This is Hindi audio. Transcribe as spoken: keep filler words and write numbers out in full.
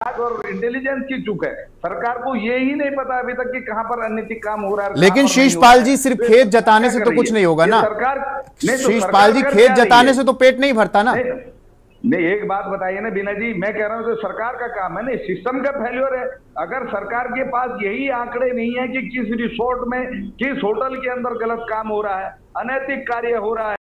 और इंटेलिजेंस की चूक है। सरकार को ये ही नहीं पता अभी तक कि कहां पर अनैतिक काम हो रहा है। लेकिन शीशपाल जी सिर्फ खेत जताने से तो कुछ नहीं होगा ना। सरकार शीशपाल जी खेत जताने से तो पेट नहीं भरता ना। नहीं, एक बात बताइए ना बीना जी, मैं कह रहा हूं तो सरकार का काम है ना, सिस्टम का फेल्योर है। अगर सरकार के पास यही आंकड़े नहीं है कि किस रिसोर्ट में, किस होटल के अंदर गलत काम हो रहा है, अनैतिक कार्य हो रहा है,